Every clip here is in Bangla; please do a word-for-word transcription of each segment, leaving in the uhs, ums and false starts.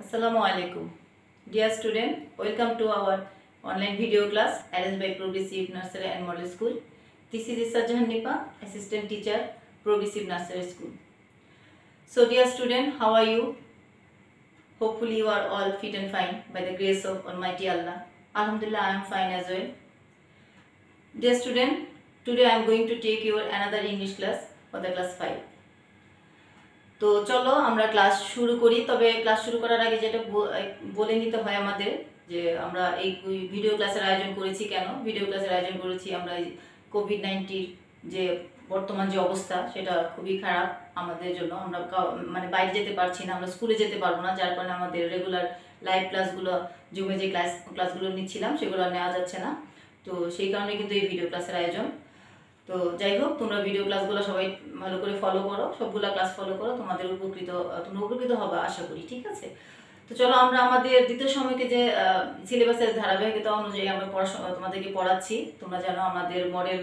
Assalamualaikum. Dear student, welcome to our online video class arranged by Progressive Nursery and Model School. This is Issa Jahan Nipa, Assistant Teacher, Progressive Nursery School. So dear student, how are you? Hopefully you are all fit and fine by the grace of Almighty Allah. Alhamdulillah, I am fine as well. Dear student, today I am going to take your another English class for the class five. তো চলো আমরা ক্লাস শুরু করি। তবে ক্লাস শুরু করার আগে যেটা বলে নিতে হয় আমাদের, যে আমরা এই ভিডিও ক্লাসের আয়োজন করেছি কেন। ভিডিও ক্লাসের আয়োজন করেছি আমরা কোভিড নাইন্টিন যে বর্তমান যে অবস্থা, সেটা খুবই খারাপ আমাদের জন্য। আমরা মানে বাইরে যেতে পারছি না, আমরা স্কুলে যেতে পারবো না, যার কারণে আমাদের রেগুলার লাইভ ক্লাসগুলো, জুমে যে ক্লাস ক্লাসগুলো নিচ্ছিলাম সেগুলো নেওয়া যাচ্ছে না। তো সেই কারণে কিন্তু এই ভিডিও ক্লাসের আয়োজন। তো যাই হোক, তোমরা ভিডিও ক্লাসগুলো সবাই ভালো করে ফলো করো, সবগুলো ক্লাস ফলো করো, তোমাদের উপকৃত তোমরা উপকৃত হবে আশা করি, ঠিক আছে। তো চলো আমরা আমাদের দ্বিতীয় সময়কে যে সিলেবাসের ধারাবাহিকতা অনুযায়ী আমরা পড়াশোনা তোমাদেরকে পড়াচ্ছি। তোমরা জানো আমাদের মডেল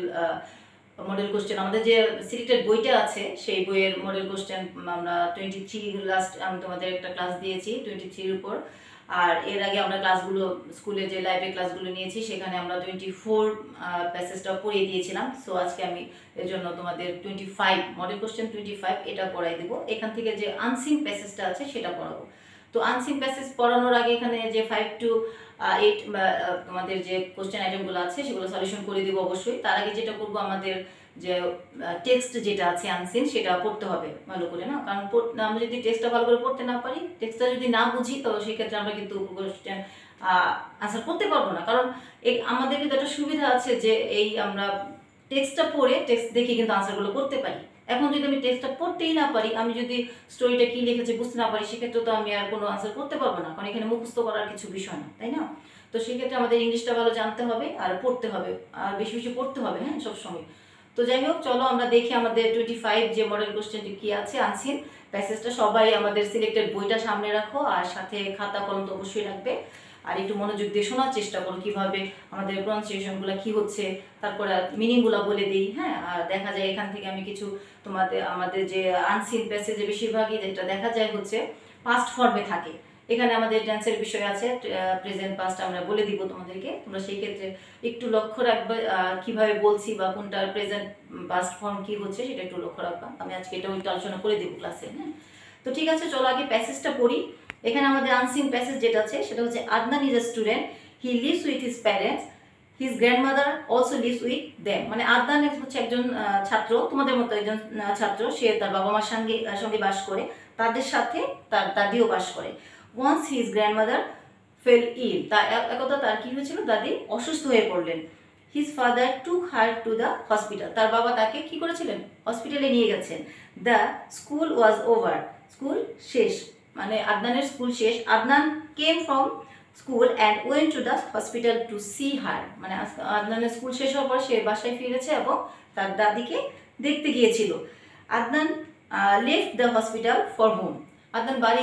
মডেল কোশ্চেন, আমাদের যে সিলেক্টেড বইটা আছে সেই বইয়ের মডেল কোশ্চেন আমরা টোয়েন্টি থ্রি লাস্ট আমি তোমাদের একটা ক্লাস দিয়েছি টোয়েন্টি থ্রির উপর। আর এর আগে আমরা ক্লাসগুলো স্কুলে যে লাইভে ক্লাসগুলো নিয়েছি সেখানে আমরা টোয়েন্টি ফোর প্যাসেজটা পড়িয়ে দিয়েছিলাম। সো আজকে আমি এর জন্য তোমাদের twenty five model question twenty five এটা পড়াই দেবো। এখান থেকে যে আনসিং প্যাসেজটা আছে সেটা পড়াবো। তো আনসিং প্যাসেজ পড়ানোর আগে এখানে যে ফাইভ টু এইট তোমাদের যে কোশ্চেন আইটেমগুলো আছে সেগুলো সলিউশন করে দিব অবশ্যই। তার আগে যেটা করবো, আমাদের যে টেক্সট যেটা আছে আনসিন সেটা পড়তে হবে ভালো করে, না কারণ আমরা যদি টেক্সটটা ভালো করে পড়তে না পারি, টেক্সটটা যদি না বুঝি, তো সেক্ষেত্রে আমরা কিন্তু কোশ্চেন আনসার করতে পারবো না। কারণ এই আমাদের কিন্তু একটা সুবিধা আছে যে এই আমরা টেক্সটটা পড়ে টেক্সট দেখে কিন্তু আনসারগুলো করতে পারি। এখন যদি আমি টেক্সটটা পড়তেই না পারি, আমি যদি স্টোরিটা কী লিখেছে বুঝতে না পারি, সেক্ষেত্রে তো আমি আর কোনো আনসার করতে পারবো না, কারণ এখানে মুখস্থ করার কিছু বিষয় না, তাই না। তো সেক্ষেত্রে আমাদের ইংলিশটা ভালো জানতে হবে আর পড়তে হবে, আর বেশি বেশি পড়তে হবে, হ্যাঁ সবসময়। তো যাই হোক, চলো আমরা দেখি আমাদের টোয়েন্টি ফাইভ যে মডেল কোশ্চেনটি কী আছে আনসিন প্যাসেজটা। সবাই আমাদের সিলেক্টেড বইটা সামনে রাখো, আর সাথে খাতা কলম তো অবশ্যই রাখবে। আর একটু মনোযোগ দিয়ে শোনার চেষ্টা করো কীভাবে আমাদের প্রনাউন্সিয়েশনগুলো কী হচ্ছে, তারপরে মিনিংগুলো বলে দিই, হ্যাঁ। আর দেখা যায় এখান থেকে আমি কিছু তোমাদের আমাদের যে আনসিন প্যাসেজে বেশিরভাগই যেটা দেখা যায় হচ্ছে পাস্ট ফর্মে থাকে। এখানে আমাদের টেন্সের বিষয় আছে, প্রেজেন্ট পাস্ট আমরা বলে দিব তোমাদেরকে। তোমরা সেই ক্ষেত্রে একটু লক্ষ্য রাখবে কিভাবে বলছি বা কোনটার প্রেজেন্ট পাস্ট ফর্ম কি হচ্ছে সেটা একটু লক্ষ্য রাখবা। আমি আজকে এটা ওইটা আলোচনা করে দেবো ক্লাসে, হ্যাঁ। তো ঠিক আছে, চলো আগে প্যাসেজটা পড়ি। এখানে আমাদের আনসিন প্যাসেজ যেটা আছে সেটা হচ্ছে Adnan is a student, he lives with his parents, his grandmother also lives with them. মানে আদনান হচ্ছে একজন ছাত্র, তোমাদের মতো একজন ছাত্র, সে তার বাবা মার সঙ্গে সঙ্গে বাস করে, তাদের সাথে তার দাদিও বাস করে। Once his grandmother fell ill, তা একদা তার কি হয়েছিল, দাদি অসুস্থ হয়ে পড়লেন। His father took her to the hospital, তার বাবা তাকে কি করেছিলেন, হসপিটালে নিয়ে গেছেন। The school was over, school শেষ, মানে আদনানের স্কুল শেষ। Adnan came from school and went to the hospital to see her, মানে আদনানের স্কুল শেষ হওয়ার পর সে বাসায় ফিরেছে এবং তার দাদিকে দেখতে গিয়েছিল। Adnan left the hospital for home, Adnan বাড়ি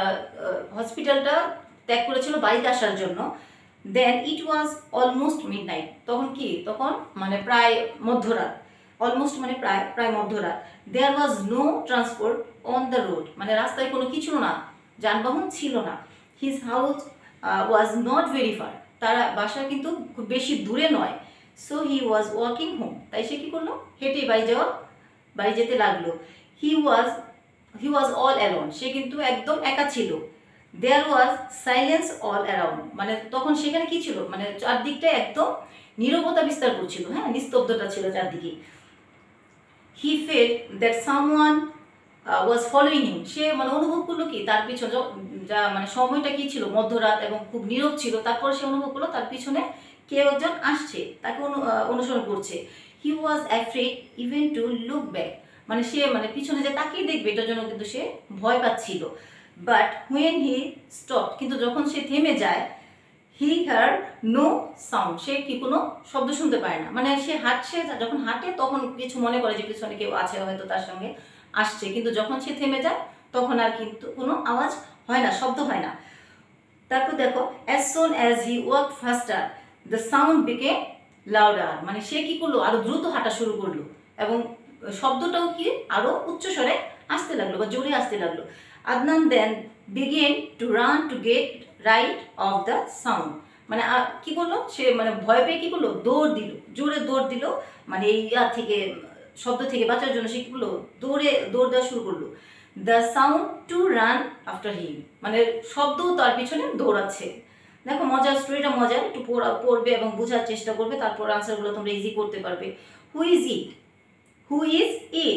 হসপিটালটা ত্যাগ করেছিল বাড়িতে আসার জন্য। Then it was almost midnight, তখন কি, তখন মানে প্রায় মধ্যরাত, অলমোস্ট মানে প্রায় প্রায় মধ্যরাত। There was no transport on the road, মানে রাস্তায় কোনো কিছু না, যানবাহন ছিল না। His house was not very far, তার বাসা কিন্তু খুব বেশি দূরে নয়। So he was walking home, তাই সে কী করলো, হেঁটে বাড়ি যাওয়া বাড়ি যেতে লাগলো। হি ওয়াজ হি ওয়াজ অল অ্যালোন, সে কিন্তু একদম একা ছিল। There was silence all around, মানে তখন সেখানে কি ছিল, মানে চারদিকটা একদম নীরবতা বিস্তার করছিল, হ্যাঁ নিস্তব্ধতা ছিল চারদিকে। He felt that someone was following him, সে মানে অনুভব করলো কি, তার পিছনে যা মানে সময়টা কি ছিল, মধ্যরাত এবং খুব নীরব ছিল, তারপর সে অনুভব করলো তার পিছনে কেউ একজন আসছে, তাকে অনুসরণ করছে। He was afraid even to look back, মানে সে মানে পিছনে যে তাকিয়ে দেখবে এটার জন্য কিন্তু সে ভয় পাচ্ছিল। বাট হুয়েন হি স্টপ, কিন্তু যখন সে থেমে যায়, হি হার্ড নো সাউন্ড, সে কি কোনো শব্দ শুনতে পায় না। মানে সে হাঁটছে, যখন হাঁটে তখন কিছু মনে করে যে পিছনে কেউ আছে, হয়তো তার সঙ্গে আসছে, কিন্তু যখন সে থেমে যায় তখন আর কিন্তু কোনো আওয়াজ হয় না, শব্দ হয় না। তারপর দেখো, as soon as he walk faster the sound became louder, মানে সে কি করলো, আরো দ্রুত হাঁটা শুরু করলো এবং শব্দটাও কি আরো উচ্চস্বরে আসতে লাগলো বা জোরে আসতে লাগলো। Adnan then begin to run to get rid of the sound, মানে কি করলো সে, মানে ভয় পেয়ে কি করলো, দৌড় দিল, জোরে দৌড় দিল, মানে এই ইয়া থেকে শব্দ থেকে বাঁচার জন্য সে কি করলো, দৌড়ে দৌড় দেওয়া শুরু করলো। The sound to run after him, মানে শব্দ তার পিছনে দৌড়াচ্ছে। দেখো মজার, স্টোরিটা মজার, একটু পড়বে এবং বোঝার চেষ্টা করবে, তারপর আনসারগুলো তোমরা ইজি করতে পারবে। Who is it, who is it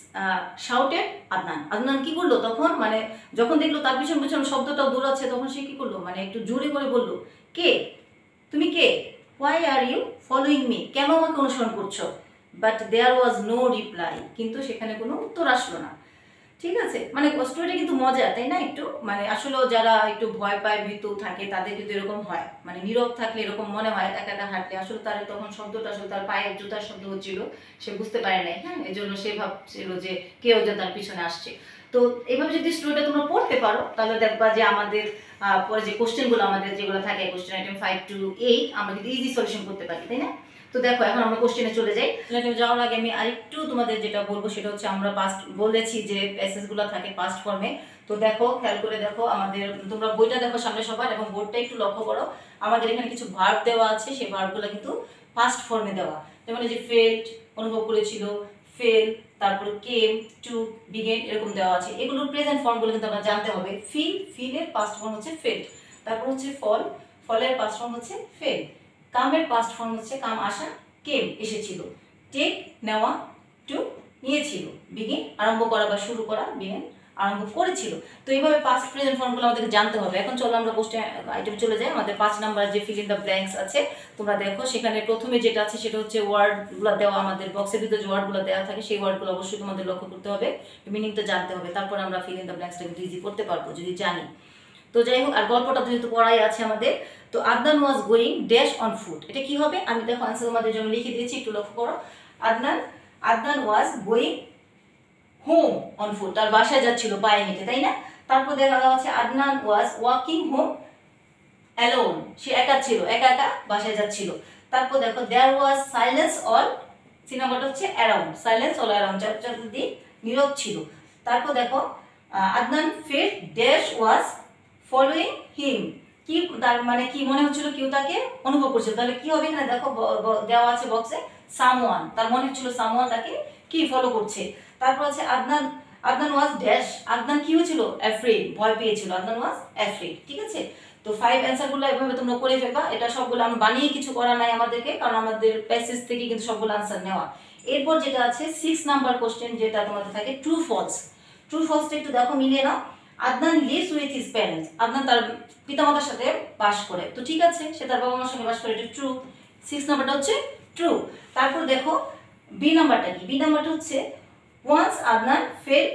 shouted Adnan. Adnan কি করলো তখন, মানে যখন দেখলো তার পিছন পিছন শব্দটাও দৌড়াচ্ছে, তখন সে কি করলো, মানে একটু জোরে করে বললো, কে, তুমি কে, why are you following me, কেন আমাকে অনুসরণ করছো। But there was no reply, কিন্তু সেখানে কোনো উত্তর আসলো না। ঠিক আছে, মানে স্টোরিটা কিন্তু মজা, তাই না? একটু মানে আসলে যারা একটু ভয় পায়, ভীতু থাকে, তাদের কিন্তু এরকম হয়, মানে নীরব থাকলে এরকম মনে হয়, একা একা হাঁটলে আসলে তার তখন শব্দটা আসলে তার পায়ের জুতার শব্দ হচ্ছিল, সে বুঝতে পারে নাই। হ্যাঁ, এই জন্য সে ভাবছিল যে কেউ যে তার পিছনে আসছে। তো এইভাবে যদি স্টোরিটা তোমরা পড়তে পারো, তাহলে দেখবা যে আমাদের পরে যে কোশ্চেনগুলো আমাদের যেগুলো থাকে, question item five to eight, আমরা কিন্তু ইজি সলিউশন করতে পারি, তাই না? তো দেখো এখন আমরা কোশ্চেনে চলে যাই। যাওয়ার আগে আমি আরেকটু তোমাদের যেটা বলবো সেটা হচ্ছে, আমরা পাস্ট বলেছি যে প্যাসেজগুলো থাকে পাস্ট ফর্মে। তো দেখো, খেয়াল করে দেখো, আমাদের তোমরা বইটা দেখো সামনে সবার, এবং বোর্ডটা একটু লক্ষ্য করো। আমাদের এখানে কিছু ভার্ব দেওয়া আছে, সেই ভার্বগুলো কিন্তু পাস্ট ফর্মে দেওয়া। যেমন যে ফেল্ট, অনুভব করেছিল, ফেল, তারপর কেম, টু, বিগেন, এরকম দেওয়া আছে। এগুলোর প্রেজেন্ট ফর্মগুলো কিন্তু আমরা জানতে হবে। ফিল, ফিলের পাস্ট ফর্ম হচ্ছে ফেল্ট। তারপর হচ্ছে ফল, ফলের পাস্ট ফর্ম হচ্ছে ফেল। কামের পাস্ট ফর্ম হচ্ছে কাম, আসা, কেম, এসেছিল। টেক, নেওয়া, টু, নিয়েছিল। বিগিন, আরম্ভ করা বা শুরু করা, বিগিন, আরম্ভ করেছিল। তো এইভাবে পাস্ট প্রেজেন্ট ফর্মগুলো আমাদেরকে জানতে হবে। এখন চলো আমরা কোশ্চেন আইটেমে চলে যাই। আমাদের পাঁচ নাম্বার যে ফিল ইন দ্য ব্ল্যাঙ্কস আছে, তোমরা দেখো সেখানে প্রথমে যেটা আছে সেটা হচ্ছে ওয়ার্ডগুলো দেওয়া, আমাদের বক্সের ভিতরে যে ওয়ার্ডগুলো দেওয়া থাকে সেই ওয়ার্ডগুলো অবশ্যই তোমাদের লক্ষ্য করতে হবে, মিনিংটা জানতে হবে, তারপর আমরা ফিল ইন দ্য ব্ল্যাঙ্কসটা কিন্তু ইজি করতে পারবো যদি জানি। তো যাই হোক, আর গল্পটা যেহেতু পড়াই আছে আমাদের, তো Adnan was going dash on foot, এটা কি হবে, আমি দেখো আনসার তোমাদের জন্য লিখে দিয়েছি, একটু লক্ষ্য করো। Adnan Adnan was going home on foot, তার বাসায় যাচ্ছিল পায়ে হেঁটে, তাই না? তারপর দেখা যাচ্ছে Adnan was walking home alone, সে একা ছিল, একা একা বাসায় যাচ্ছিল। তারপর দেখো there was silence all, C নাম্বারটা হচ্ছে অ্যারাউন্ড, সাইলেন্স অল অ্যারাউন্ড, চারদিক নীরব ছিল। তারপর দেখো Adnan felt dash was following him, কি তার মানে কি মনে হচ্ছিল, কেউ তাকে অনুভব করছিল। তাহলে কি হবে, এখানে দেখো দেওয়া আছে বক্সে সামওয়ান, তার মনে হচ্ছিল সামওয়ান তাকে কি ফলো করছে। তারপর আছে আদনান আদনান ওয়াজ ড্যাশ, আদনান কি হয়েছিল, অ্যাফ্রেড, ভয় পেয়েছিল, আদনান ওয়াজ অ্যাফ্রেড। ঠিক আছে, তো ফাইভ অ্যান্সারগুলো এভাবে তোমরা করে ফেলবা। এটা সবগুলো আমরা বানিয়ে কিছু করা নাই আমাদেরকে, কারণ আমাদের প্যাসেজ থেকে কিন্তু সবগুলো আনসার নেওয়া। এরপর যেটা আছে সিক্স নাম্বার কোশ্চেন, যেটা তোমাদের থাকে ট্রু ফলস। ট্রু ফলসটা একটু দেখো মিলিয়ে নাও। Adnan lives with his parents, Adnan তার পিতামাতার সাথে বাস করে, তো ঠিক আছে, সে তার বাবা মার সঙ্গে বাস করে, এটা ট্রু। সিক্স নাম্বারটা হচ্ছে ট্রু। তারপর দেখো বি নাম্বারটা কি, বি নাম্বারটা হচ্ছে once Adnan fell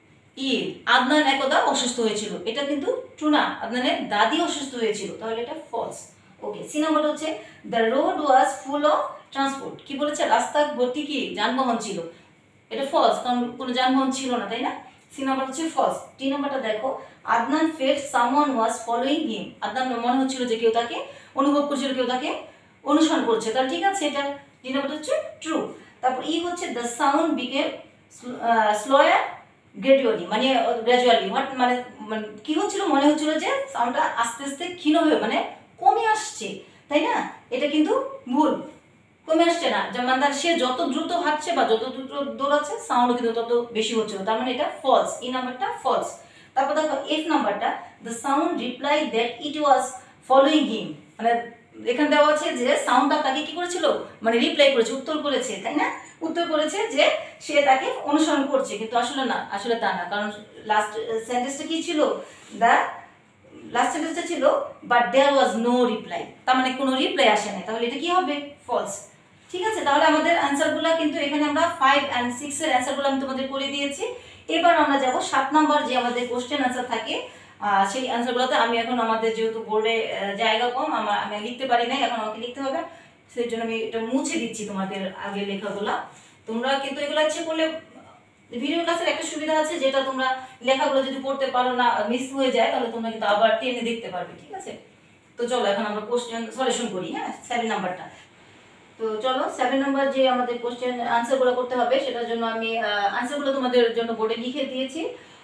ill, Adnan একদা অসুস্থ হয়েছিল, এটা কিন্তু ট্রু না, আদনানের দাদি অসুস্থ হয়েছিল, তাহলে এটা ফলস। ওকে, সি নাম্বারটা হচ্ছে the road was full of transport, কি বলেছে, রাস্তা ভর্তি কি যানবাহন ছিল, এটা ফলস, কারণ কোনো যানবাহন ছিল না, তাই না? সি নাম্বার হচ্ছে ফলস। টি নাম্বারটা দেখো Adnan felt someone was following him, Adnan মনে হচ্ছিল যে কেউ তাকে অনুভব করছিল, কেউ তাকে অনুসরণ করছে, তাহলে ঠিক আছে, এটা টি নাম্বারটা হচ্ছে ট্রু। তারপর ই হচ্ছে the sound became slower gradually, মানে গ্র্যাজুয়ালি মানে মানে কি হচ্ছিল, মনে হচ্ছিল যে সাউন্ডটা আস্তে আস্তে ক্ষীণ হয়ে মানে কমে আসছে, তাই না? এটা কিন্তু ভুল, কমে আসছে না, যেমন সে যত দ্রুত হাঁটছে বা যত দ্রুত দৌড়াচ্ছে সাউন্ড কিন্তু তত বেশি হচ্ছে, তার মানে এটা ফলস, ই নাম্বারটা ফলস। তারপর দেখো এফ নাম্বারটা the sound reply that it was following him, মানে এখানে দেওয়া আছে যে সাউন্ডটা তাকে কি করেছিল, মানে রিপ্লাই করেছে, উত্তর করেছে, তাই না? উত্তর করেছে যে সে তাকে অনুসরণ করছে, কিন্তু আসলে না, আসলে তা না, কারণ লাস্ট সেন্টেন্সটা কি ছিল, দ্য লাস্ট সেন্টেন্সটা ছিল but there was no reply, তার মানে কোনো রিপ্লাই আসে না, তাহলে এটা কি হবে, ফলস। ঠিক আছে, তাহলে আমাদের অ্যান্সারগুলো কিন্তু এখানে আমরা ফাইভ অ্যান্ড সিক্স এর অ্যান্সারগুলো আমি তোমাদের করে দিয়েছি। এবার আমরা যাব সাত নাম্বার যে আমাদের কোশ্চেন অ্যান্সার থাকে, সেই অ্যান্সারগুলোতে আমি এখন আমাদের যেহেতু বোর্ডে জায়গা কম, আমার আমি লিখতে পারি নাই, এখন আমাকে লিখতে হবে, সেই জন্য আমি এটা মুছে দিচ্ছি তোমাদের আগের লেখাগুলো। তোমরা কিন্তু এগুলো ইচ্ছে করলে ভিডিও ক্লাসের একটা সুবিধা আছে, যেটা তোমরা লেখাগুলো যদি পড়তে পারো না, মিস হয়ে যায়, তাহলে তোমরা কিন্তু আবার টেনে দেখতে পারবে। ঠিক আছে, তো চলো এখন আমরা কোশ্চেন সলিউশন করি। হ্যাঁ, সেভেন নাম্বারটা, তো চলো সেভেন নাম্বার যে আমাদের কোশ্চেন আনসারগুলো করতে হবে, সেটার জন্য আমি আনসারগুলো তোমাদের জন্য বোর্ডে লিখে দিয়েছি।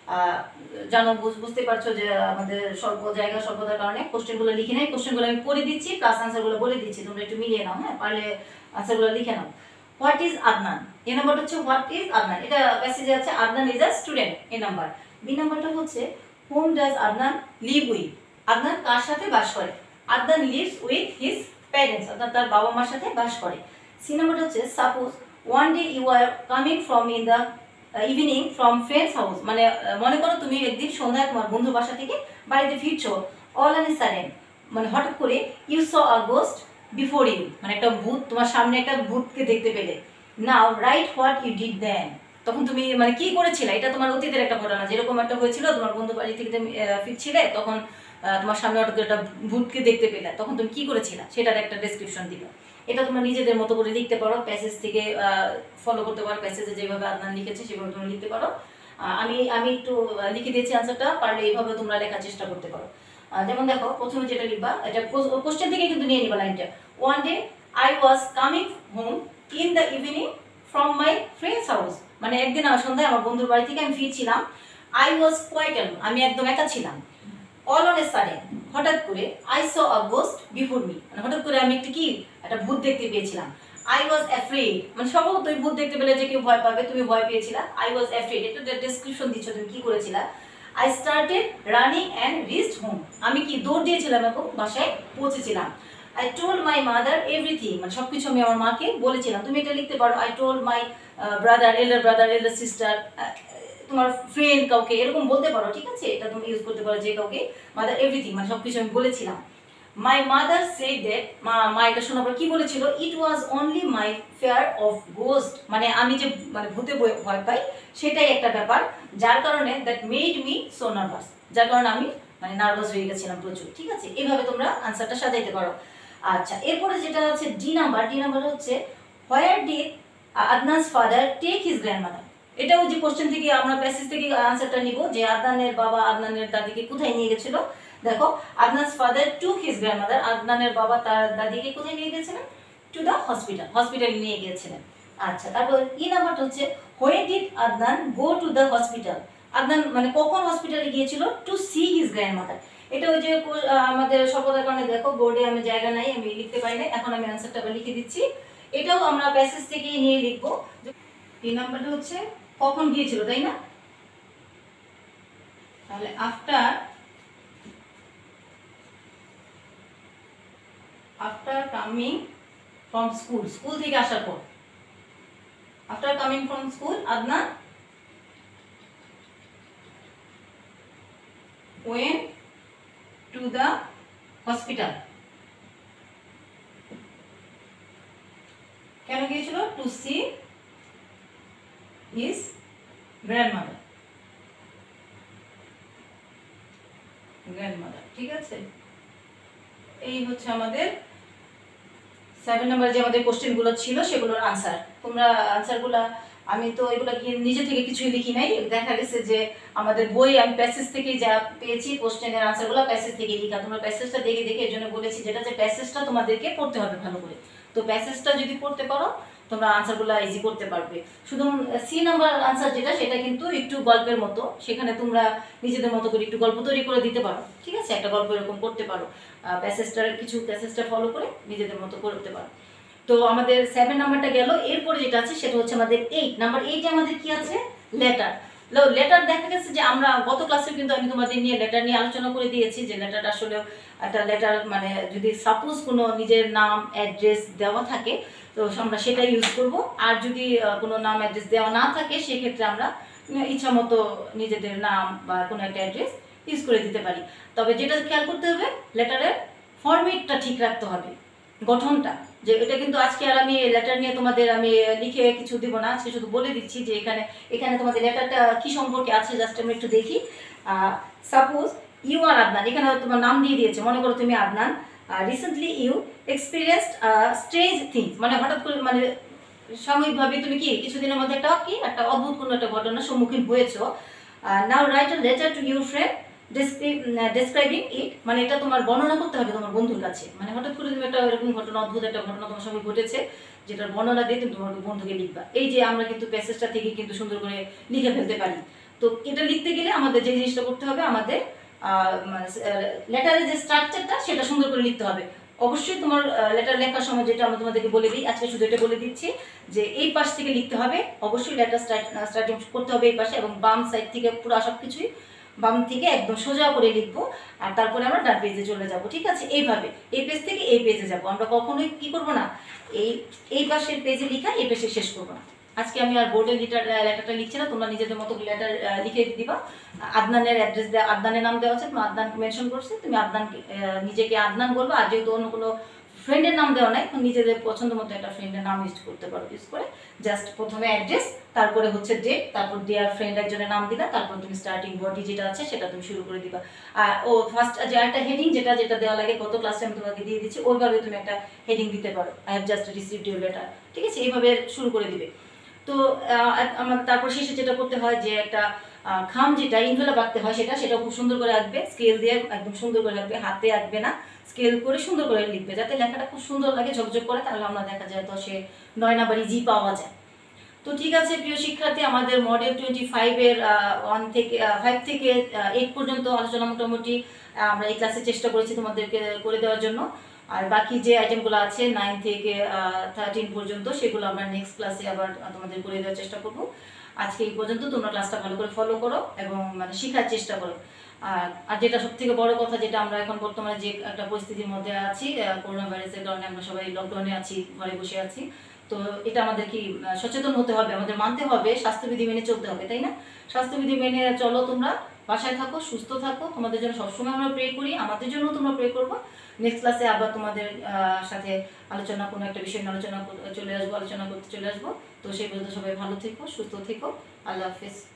জানো বুঝতে পারছো যে আমাদের স্বল্প জায়গা স্বল্পতার কারণে কোশ্চেনগুলো লিখে নেই। কোশ্চেনগুলো আমি করে দিচ্ছি প্লাস আনসারগুলো বলে দিচ্ছি, তোমরা একটু মিলিয়ে নাও। হ্যাঁ, পারলে আনসারগুলো লিখে নাও। What is Adnan? এ নাম্বারটা হচ্ছে হোয়াট ইজ আদনান, এটা প্যাসেজে আছে Adnan is a student, A number. B নাম্বারটা হচ্ছে home does Adnan live with? Adnan কার সাথে বাস করে? Adnan lives with his parents, অর্থাৎ তার বাবা মার সাথে বাস করে। সি নাম্বারটা হচ্ছে suppose one day you are coming from in the evening from friends house, মানে মনে করো তুমি একদিন সন্ধ্যায় তোমার বন্ধুর বাসা থেকে বাড়িতে ফিরছো। অল অ্যান সাডেন, মানে হঠাৎ করে you saw a ghost before you, মানে একটা ভূত, তোমার সামনে একটা ভূতকে দেখতে পেলে। Now write what you did then, তখন তুমি মানে কি করেছিলে? এটা তোমার অতীতের একটা ঘটনা, যেরকম একটা হয়েছিল তোমার বন্ধু বাড়ি থেকে তুমি ফিরছিলে, তখন তোমার সামনে হঠাৎ করে একটা ভূতকে দেখতে পেলে, তখন তুমি কি করেছিলে সেটার একটা ডেসক্রিপশন দিবে। এটা তোমরা নিজেদের মতো করে লিখতে পারো, প্যাসেজ থেকে ফলো করতে পারো, প্যাসেজে যেভাবে আদনান লিখেছে সেভাবে তোমরা লিখতে পারো। আমি আমি একটু লিখে দিয়েছি আনসারটা, পারলে এইভাবে তোমরা লেখার চেষ্টা করতে পারো। যেমন দেখো প্রথমে যেটা লিখবা, এটা কোশ্চেন থেকে কিন্তু নিয়ে নিবা লাইনটা। One day I was coming home in the evening from my friends house, মানে একদিন সন্ধ্যায় আমার বন্ধুর বাড়ি থেকে আমি ফিরছিলাম। আই ওয়াজ কোয়াইট অ্যালোন, আমি একদম একা ছিলাম। অল অন এ সাডেন, হঠাৎ করে I saw a ghost before me, মানে হঠাৎ করে আমি একটা কি একটা ভূত দেখতে পেয়েছিলাম। আই ওয়াজ অ্যাফ্রেড, মানে সম্ভবত তুমি ভূত দেখতে পেলে যে কেউ ভয় পাবে, তুমি ভয় পেয়েছিলা। আই ওয়াজ অ্যাফ্রেড, এটা ডেসক্রিপশন দিচ্ছ তুমি কি করেছিলা। I started running and reached home, আমি কি দৌড় দিয়েছিলাম এবং বাসায় পৌঁছেছিলাম। I told my mother everything, মানে সব কিছু আমি আমার মাকে বলেছিলাম। তুমি এটা লিখতে পারো, I told my brother, elder brother, elder sister, তোমার ফ্রেন্ড কাউকে এরকম বলতে পারো, ঠিক আছে? এটা তুমি ইউজ করতে পারো যে কাউকে, মাদার এভরিথিং, মানে সব কিছু আমি বলেছিলাম। মাই মাদার সেড দ্যাট, মা মা এটা শোনার পর কি বলেছিল? It was only my fear of ghost, মানে আমি যে মানে ভূতে ভয় পাই সেটাই একটা ব্যাপার, যার কারণে that made me so nervous, যার কারণে আমি মানে নার্ভাস হয়ে গেছিলাম প্রচুর, ঠিক আছে? এইভাবে তোমরা আনসারটা সাজাইতে পারো। আচ্ছা, এরপরে যেটা আছে ডি নাম্বার, ডি নাম্বার হচ্ছে where did Adnan's father take his grandmother? এটাও যে কোশ্চেন থেকে আমরা প্যাসেজ থেকে আনসারটা নিব, যে আদনানের বাবা আদনানের দাদিকে কোথায় নিয়ে গেছিল। দেখো, Adnan's father took his grandmother, আদনানের বাবা তার দাদিকে কোথায় নিয়ে গিয়েছিলেন? টু দ্য হসপিটাল, হসপিটালে নিয়ে গিয়েছিলেন। আচ্ছা, তারপর ই নাম্বারটা হচ্ছে when did Adnan go to the hospital? Adnan মানে কখন হসপিটালে গিয়েছিল? To see his grandmother. এটা ওই যে আমাদের স্বল্পতার কারণে দেখো বোর্ডে আমি জায়গা নাই, আমি লিখতে পারি না, এখন আমি আনসারটা লিখে দিচ্ছি। এটাও আমরা প্যাসেজ থেকে নিয়ে লিখবো। এই নাম্বারটা হচ্ছে কখন গিয়েছিল, তাই না? তাহলে after after coming from school, school থেকে আসার পর, after coming from school Adnan went to the hospital. কেন গিয়েছিল? To see his grandmother, grandmother, ঠিক আছে? এই হচ্ছে আমাদের সেভেন নাম্বার যে আমাদের কোশ্চেনগুলো ছিল সেগুলোর আনসার। তোমরা আনসারগুলো, আমি তো এগুলো নিজে থেকে কিছুই লিখি নাই, দেখা গেছে যে আমাদের বই আমি প্যাসেজ থেকেই যা পেয়েছি কোশ্চেনের আনসারগুলো প্যাসেজ থেকে লিখা। তোমরা প্যাসেজটা দেখে দেখে এর জন্য বলেছি যেটা যে প্যাসেজটা তোমাদেরকে পড়তে হবে ভালো করে। তো প্যাসেজটা যদি পড়তে পারো তোমরা আনসারগুলো ইজি করতে পারবে। শুধু সি নাম্বার আনসার যেটা, সেটা কিন্তু একটু গল্পের মতো, সেখানে তোমরা নিজেদের মতো করে একটু গল্প তৈরি করে দিতে পারো, ঠিক আছে? একটা গল্প এরকম করতে পারো, প্যাসেজটার কিছু প্যাসেজটা ফলো করে নিজেদের মতো করতে পারো। তো আমাদের সেভেন নাম্বারটা গেল। এরপরে যেটা আছে সেটা হচ্ছে আমাদের এইট নাম্বার। এইটে আমাদের কি আছে? লেটার। লেটার দেখা গেছে যে আমরা গত ক্লাসে কিন্তু আমি তোমাদের নিয়ে লেটার নিয়ে আলোচনা করে দিয়েছি, যে লেটারটা আসলে একটা লেটার মানে যদি সাপোজ কোনো নিজের নাম অ্যাড্রেস দেওয়া থাকে তো আমরা সেটা ইউজ করব, আর যদি কোনো নাম অ্যাড্রেস দেওয়া না থাকে সেক্ষেত্রে আমরা ইচ্ছা মতো নিজেদের নাম বা কোনো একটা অ্যাড্রেস ইউজ করে দিতে পারি। তবে যেটা খেয়াল করতে হবে, লেটারের ফরম্যাটটা ঠিক রাখতে হবে, গঠনটা। যে এটা কিন্তু আজকে আর আমি লেটার নিয়ে তোমাদের আমি লিখে কিছু দিব না, আজকে শুধু বলে দিচ্ছি যে এখানে এখানে তোমাদের লেটারটা কি সম্পর্কে আছে জাস্ট আমরা একটু দেখি। সাপোজ ইউ আর আদনান, এখানে তোমার নাম দিয়ে দিয়েছে, মনে করো তুমি Adnan. Recently you experienced strange things, মানে হঠাৎ করে মানে সাময়িকভাবে তুমি কি কিছুদিনের মধ্যে একটা কি একটা অদ্ভুত কোনো একটা ঘটনার সম্মুখীন হয়েছো। Now write a letter to your friend describing it, মানে এটা তোমার বর্ণনা করতে হবে তোমার বন্ধুর কাছে। মানে হঠাৎ করে তুমি একটা এরকম ঘটনা, অদ্ভুত একটা ঘটনা তোমার সঙ্গে ঘটেছে, যেটার বর্ণনা দিয়ে তুমি তোমার বন্ধুকে লিখবা। এই যে আমরা কিন্তু প্যাসেজটা থেকে কিন্তু সুন্দর করে লিখে ফেলতে পারি। তো তো এটা লিখতে গেলে আমাদের যে জিনিসটা করতে হবে, আমাদের লেটারের যে স্ট্রাকচারটা সেটা সুন্দর করে লিখতে হবে। অবশ্যই তোমার লেটার লেখার সময় যেটা আমরা তোমাদেরকে বলে দিই, আজকে শুধু এটা বলে দিচ্ছি যে এই পাশ থেকে লিখতে হবে, অবশ্যই লেটার স্টার্টিং করতে হবে এই পাশে, এবং বাম সাইড থেকে পুরো সব কিছুই বাম থেকে একদম সোজা করে লিখবো, আর তারপরে আমরা ডান পেজে চলে যাব। ঠিক আছে, এইভাবে এই পেজ থেকে এই পেজে যাব। আমরা কখনোই কি করব না, এই এই পাশের পেজে লিখা এই পেজে শেষ করবো না। আজকে আমি আর বোর্ডে লেটার লেটারটা লিখছি না, তোমরা নিজেদের মতো লেটার লিখে দিবা। আদনানের অ্যাড্রেস দেওয়া, আদনানের নাম দেওয়া আছে, তুমি আদনানকে মেনশন করছে, তুমি আদনানকে নিজেকে আদনান বলবো। আর যেহেতু অন্য কোনো ফ্রেন্ডের নাম দেওয়া নাই, নিজেদের পছন্দ মতো একটা ফ্রেন্ডের নাম ইউজ করতে পারো। ইউজ করে জাস্ট প্রথমে অ্যাড্রেস, তারপরে হচ্ছে ডেট, তারপর ডিয়ার ফ্রেন্ড একজনের নাম দিবা, তারপর তুমি স্টার্টিং বডি যেটা আছে সেটা তুমি শুরু করে দিবা। আর ও ফার্স্ট যে একটা হেডিং যেটা যেটা দেওয়া লাগে, গত ক্লাসে আমি তোমাকে দিয়ে দিচ্ছি, ওইভাবে তুমি একটা হেডিং দিতে পারো, I have just received your letter. ঠিক আছে, এইভাবে শুরু করে দিবে। তো আমার তারপর শেষে যেটা করতে হয়, যে একটা খাম যেটা ইনভেলপ আঁকতে হয়, সেটা সেটা খুব সুন্দর করে আঁকবে, স্কেল দিয়ে একদম সুন্দর করে আঁকবে, হাতে আঁকবে না, স্কেল করে সুন্দর করে লিখবে, যাতে লেখাটা খুব সুন্দর লাগে, ঝকঝক করে, তাহলে আমরা দেখা যায় তো সে নয় নাম্বার ইজি পাওয়া যায়। তো ঠিক আছে প্রিয় শিক্ষার্থী, আমাদের মডেল টোয়েন্টি ফাইভের ওয়ান থেকে ফাইভ থেকে এইট পর্যন্ত আলোচনা মোটামুটি আমরা এই ক্লাসে চেষ্টা করেছি তোমাদেরকে করে দেওয়ার জন্য। আর বাকি যে আইটেমগুলো আছে নাইন থেকে থার্টিন পর্যন্ত, সেগুলো আমরা নেক্সট ক্লাসে আবার তোমাদের করে দেওয়ার চেষ্টা করব। আজকে এই পর্যন্ত, তোমরা ক্লাসটা ভালো করে ফলো করো এবং মানে শেখার চেষ্টা করো। আর আর যেটা সব থেকে বড় কথা, যেটা আমরা এখন বর্তমানে যে একটা পরিস্থিতির মধ্যে আছি, করোনা ভাইরাসের কারণে আমরা সবাই লকডাউনে আছি, ঘরে বসে আছি, তো এটা আমাদের কি সচেতন হতে হবে, আমাদের মানতে হবে, স্বাস্থ্যবিধি মেনে চলতে হবে, তাই না? স্বাস্থ্যবিধি মেনে চলো, তোমরা বাসায় থাকো, সুস্থ থাকো, তোমাদের জন্য সবসময় আমরা প্রে করি, আমাদের জন্য তোমরা প্রে করবো। নেক্সট ক্লাসে আবার তোমাদের সাথে আলোচনা, কোনো একটা বিষয় নিয়ে আলোচনা চলে আসবো, আলোচনা করতে চলে আসবো। তো সেই পর্যন্ত সবাই ভালো থেকো, সুস্থ থেকো, আল্লাহ হাফেজ।